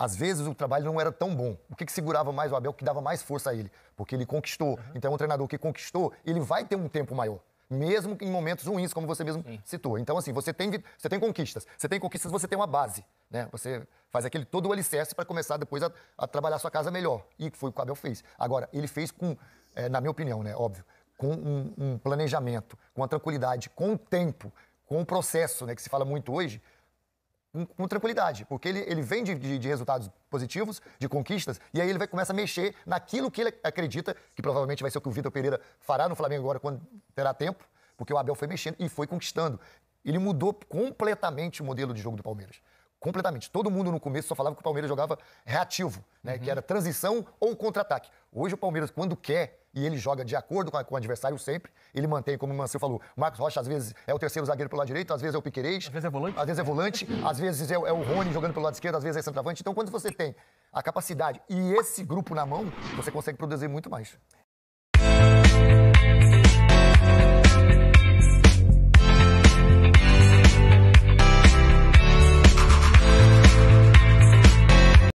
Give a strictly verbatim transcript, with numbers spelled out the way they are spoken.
às vezes o trabalho não era tão bom. O que, que segurava mais o Abel, que dava mais força a ele? Porque ele conquistou. Uhum. Então, um treinador que conquistou, ele vai ter um tempo maior. Mesmo em momentos ruins, como você mesmo Sim. citou. Então, assim, você tem, você tem conquistas. Você tem conquistas, você tem uma base. Né? Você faz aquele todo o alicerce para começar depois a, a trabalhar a sua casa melhor. E foi o que o Abel fez. Agora, ele fez com, é, na minha opinião, né, óbvio, com um, um planejamento, com a tranquilidade, com o tempo, com o processo, né, que se fala muito hoje, com, com tranquilidade. Porque ele, ele vem de, de, de resultados positivos, de conquistas, e aí ele vai começar a mexer naquilo que ele acredita, que provavelmente vai ser o que o Vitor Pereira fará no Flamengo agora, quando terá tempo, porque o Abel foi mexendo e foi conquistando. Ele mudou completamente o modelo de jogo do Palmeiras. Completamente. Todo mundo no começo só falava que o Palmeiras jogava reativo, né? Uhum. Que era transição ou contra-ataque. Hoje o Palmeiras, quando quer, e ele joga de acordo com, a, com o adversário sempre, ele mantém, como o Mancil falou, o Marcos Rocha às vezes é o terceiro zagueiro pelo lado direito, às vezes é o Piquerez. Às vezes é volante. Às vezes é volante, às vezes é, é o Rony jogando pelo lado esquerdo, às vezes é centroavante. Então, quando você tem a capacidade e esse grupo na mão, você consegue produzir muito mais.